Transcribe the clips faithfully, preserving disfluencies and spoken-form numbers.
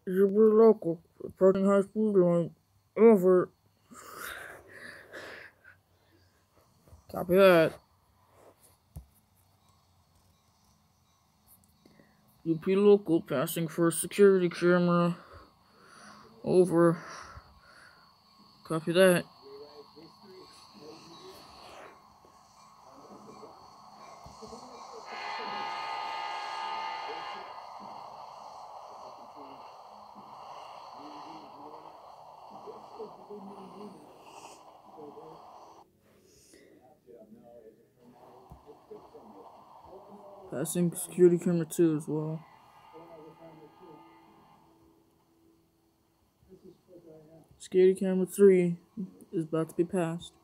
Super local. Approaching high speed limit. Over. Copy that. U P local passing for a security camera. Over. Copy that. Passing security camera two as well. Security camera three is about to be passed.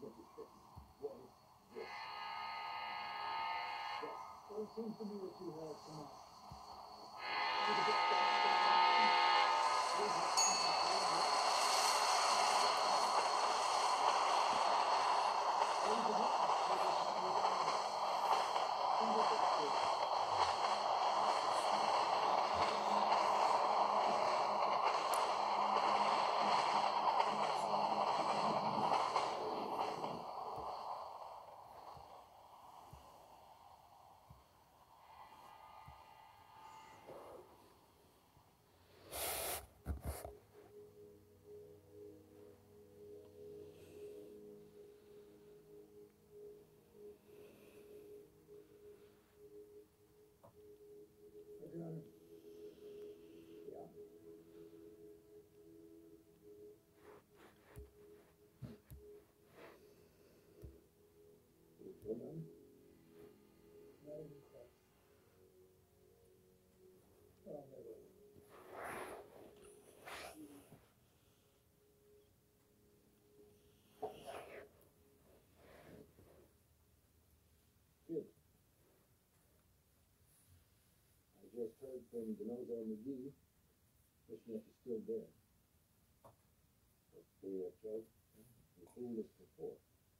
Just heard from DeNozo McGee. Fishnet is still there. That's the uh, joke. You fooled us before.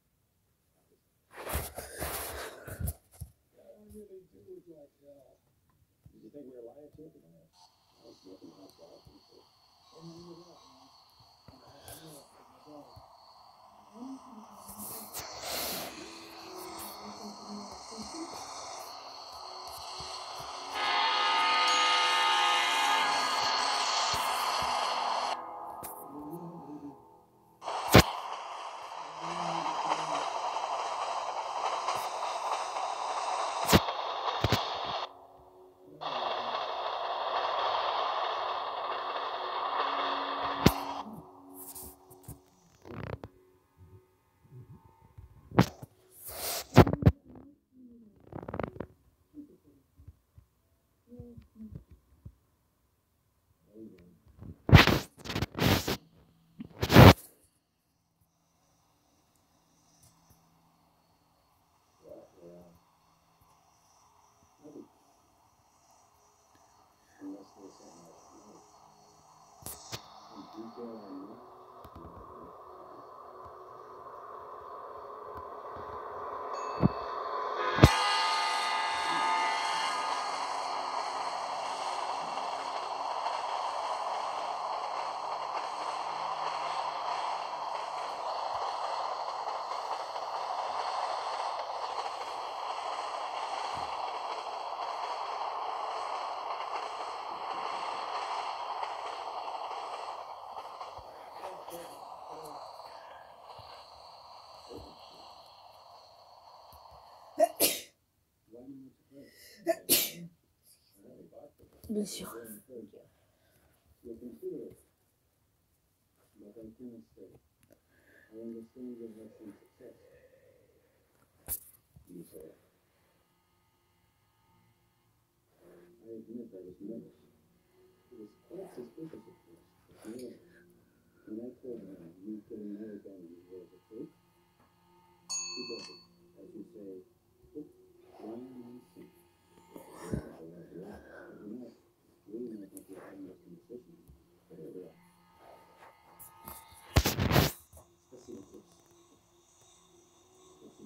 I really do look like hell. Did you think we were lying to you tonight? I was looking at that. And then you know, I know it for myself. Bless you. You can feel it, but I can't stay. I understand you have some success. You say. I admit I was nervous. It was quite suspicious at first, but no. When I told her you could marry down you were the truth, she got it. As you say, hook, line, and sinker. We might not be having this conversation, but here we are. Let's see this. Let's see.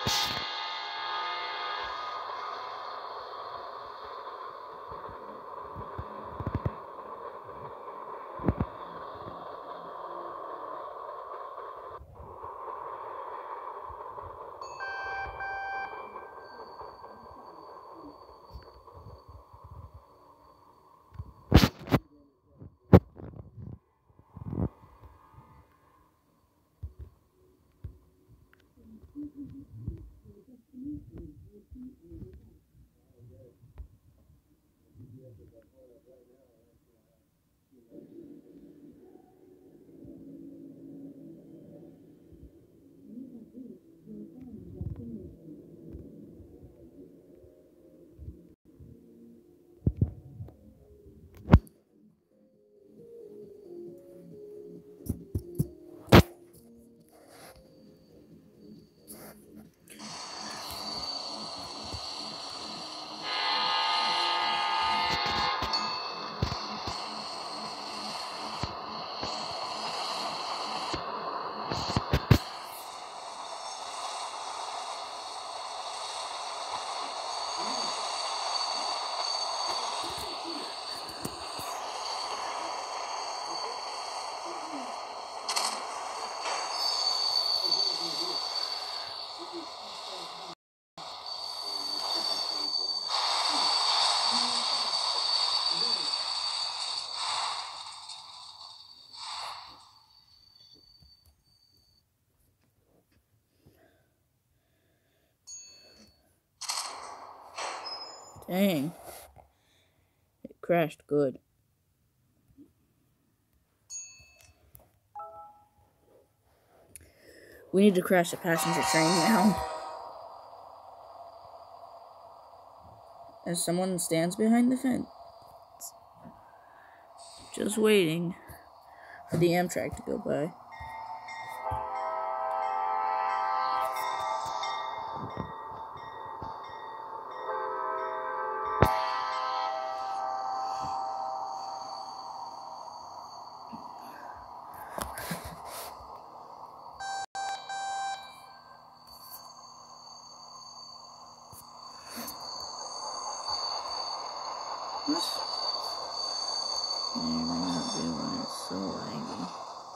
Dang. It crashed good. We need to crash the passenger train now. As someone stands behind the fence. Just waiting for the Amtrak to go by. What? May or may not be why it's so laggy.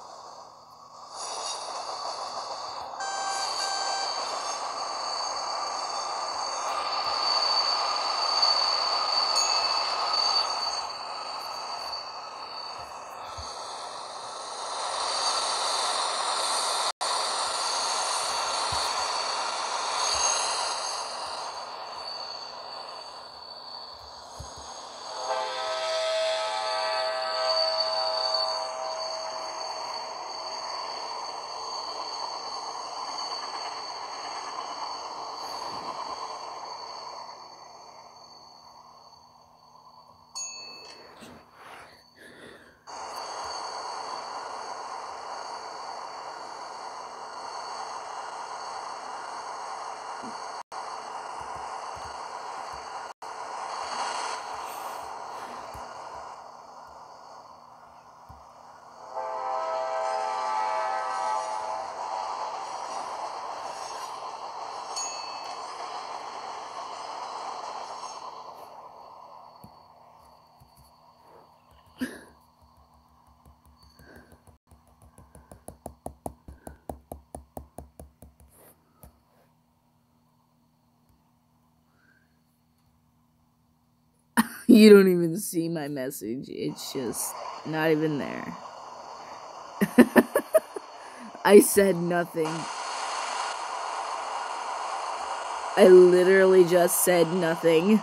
You don't even see my message. It's just not even there. I said nothing. I literally just said nothing.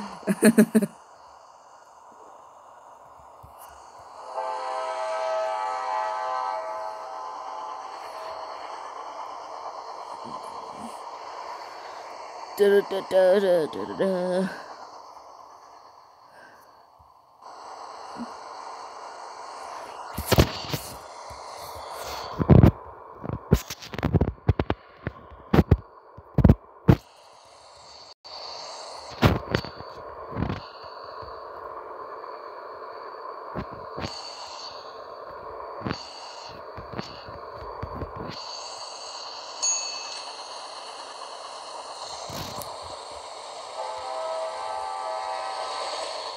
Da da da da da da da.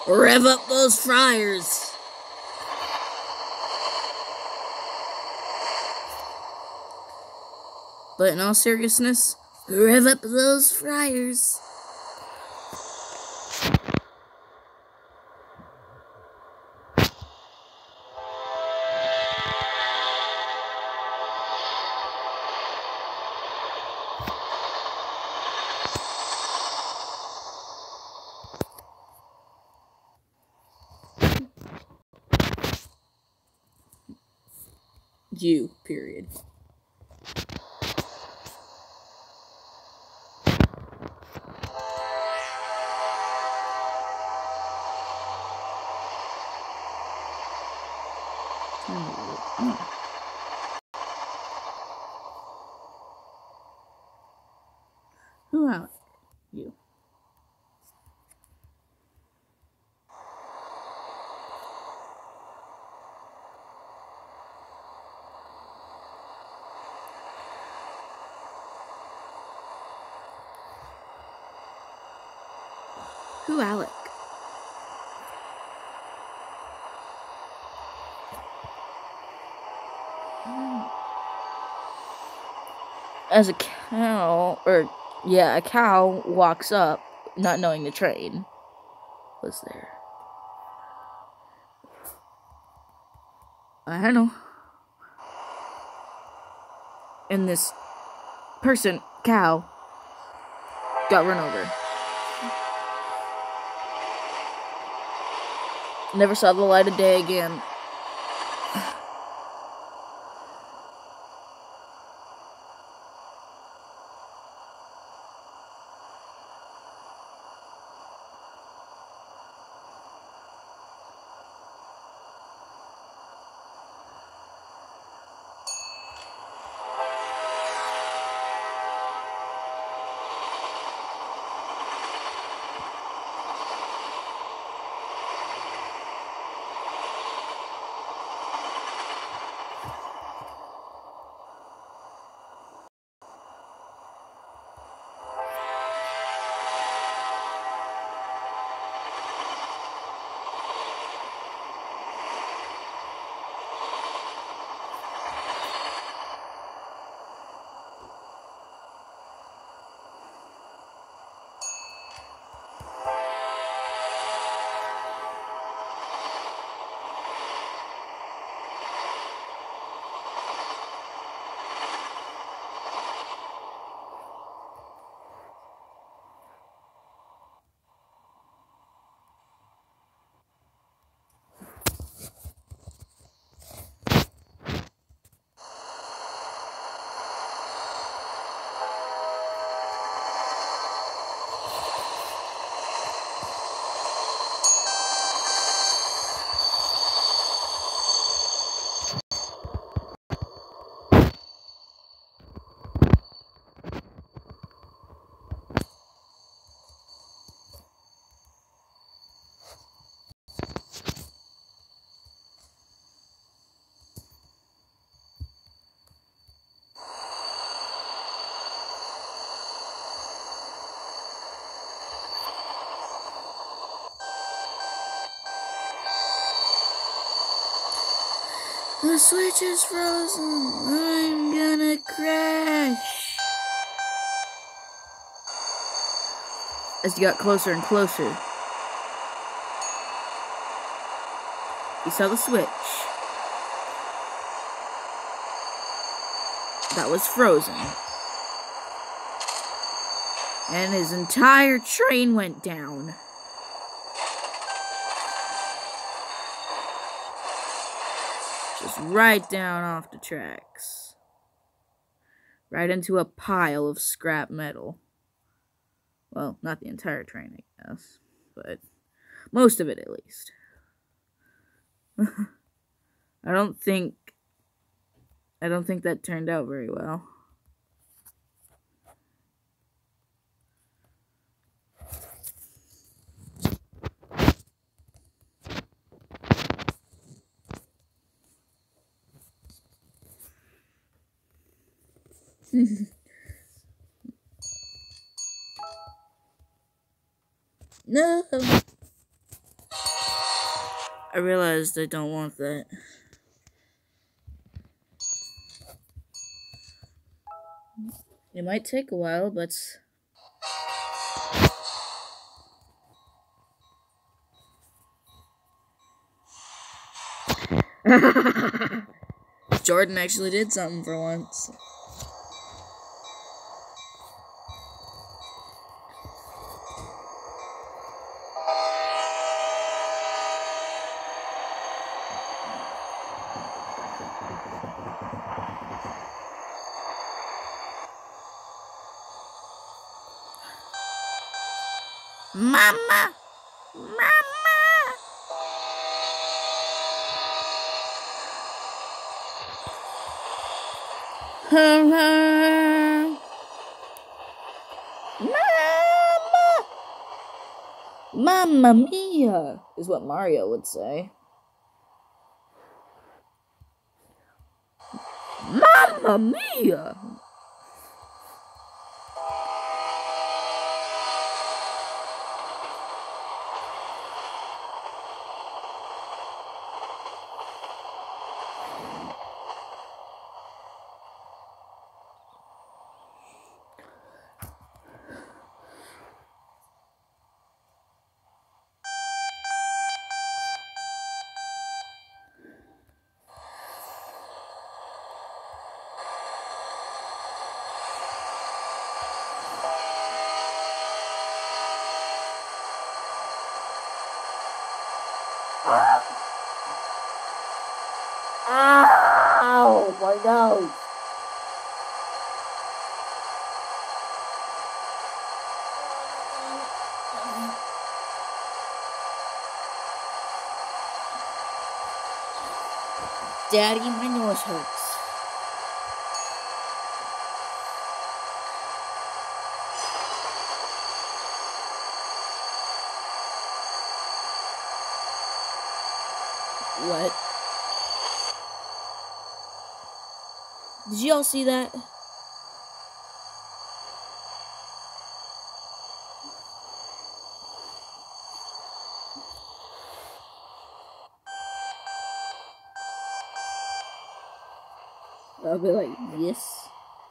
Rev up those fryers. But in all seriousness, rev up those fryers. You, period. Oh. Who out? You. Who, Alec? As a cow, or yeah, a cow walks up, not knowing the train was there. I don't know. And this person, cow, got run over. Never saw the light of day again. The switch is frozen. I'm gonna crash. As he got closer and closer, he saw the switch that was frozen. And his entire train went down. Just right down off the tracks. Right into a pile of scrap metal. Well, not the entire train, I guess. But most of it, at least. I don't think... I don't think that turned out very well. No. I realized I don't want that. It might take a while, but... Jordan actually did something for once. Mama! Mama! Mama! Mamma mia, is what Mario would say. Mamma mia! Ow! My nose! Daddy, my nose hurts. What? Did y'all see that? I'll be like, yes.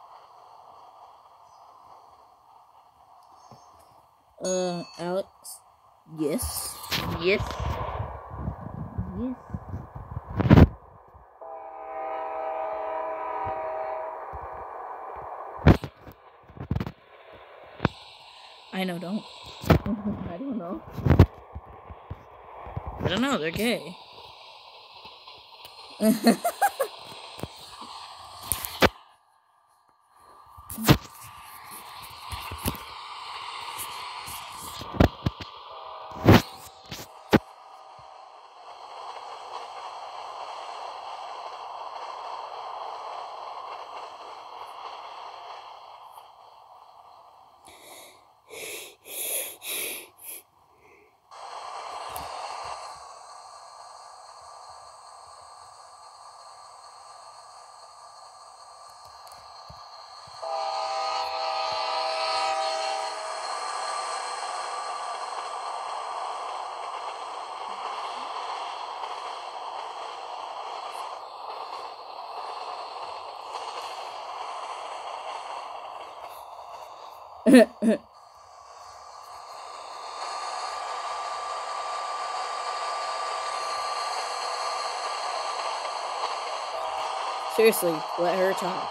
Uh, Alex? Yes. Yes. Yes. I know, don't. I don't know. I don't know, they're gay. Seriously, let her talk.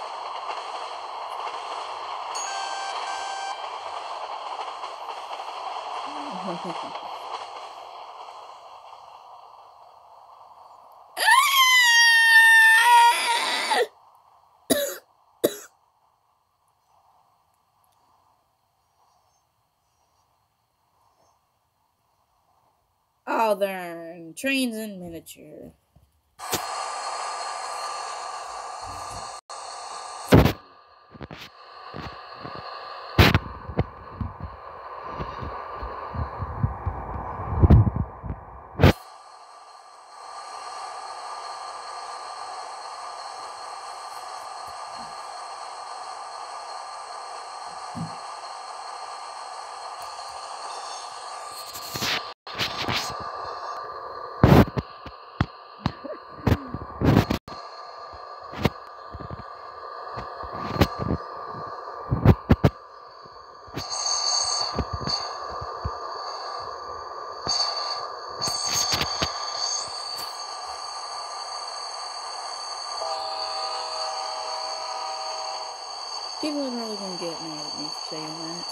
Oh, they're trains in miniature. People are probably gonna get mad at me for saying that.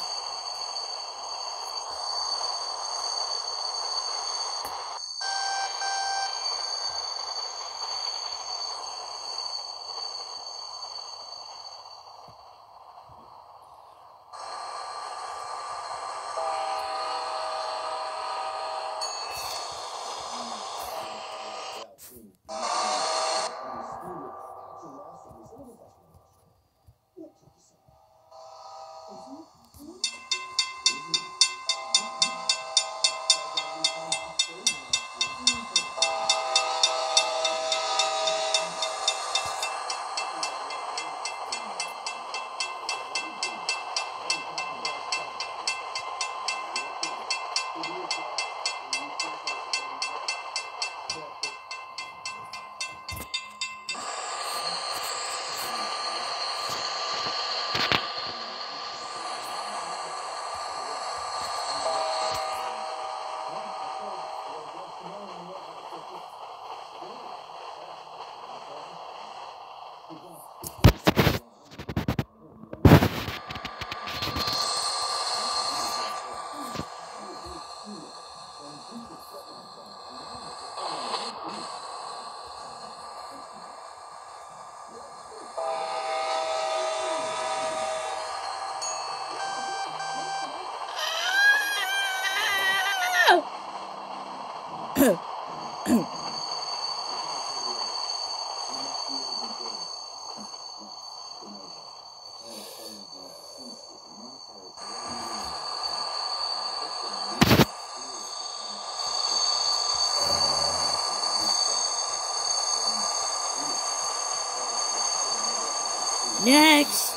Next!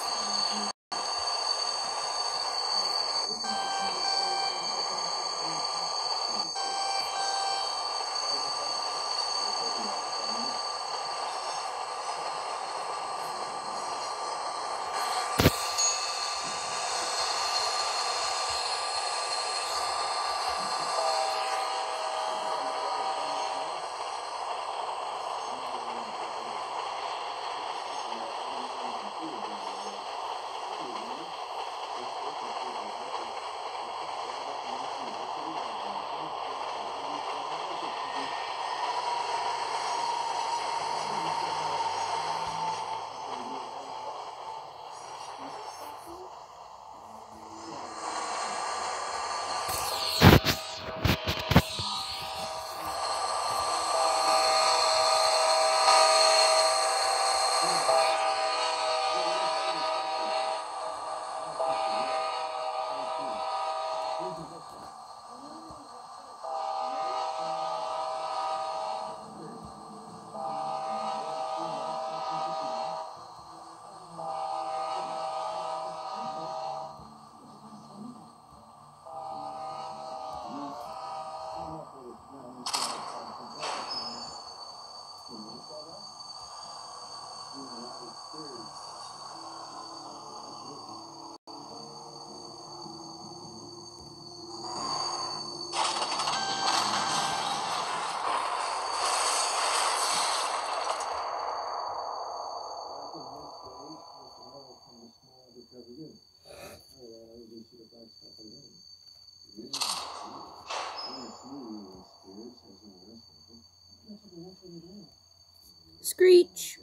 Screech!